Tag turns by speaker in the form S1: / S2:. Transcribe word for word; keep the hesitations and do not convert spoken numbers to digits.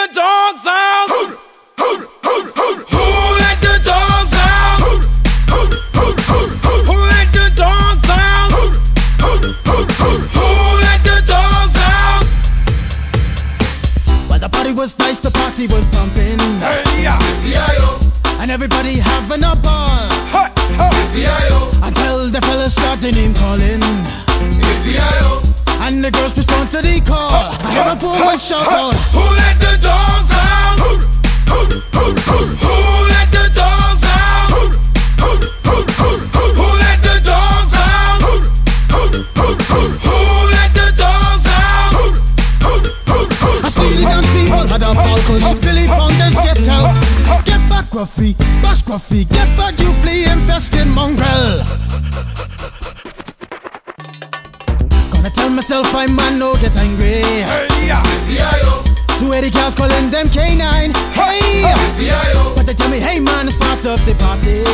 S1: the dogs out? Who let the dogs out? Who let the dogs out? Who let the dogs out?
S2: Well, the party was nice, the party was pumping,
S1: Hey, yeah.
S2: and everybody having a ball.
S1: Hey, hey.
S2: Until the fellas started name calling, and the girls respond to the call. I hear a woman shout out,
S1: Who let the dogs out? Who let the dogs out? Who let the dogs out? Who let the dogs out?
S2: I see the dance people had a ball push. Billy Fountains get out. Get back, Gruffy, bash Gruffy. Get back, you flea infested mongrel. Gonna tell myself I man no get angry.
S1: Hey, yeah.
S2: Two eighty cars calling them K nine. Hey, but they tell me, hey man, it's part of the party.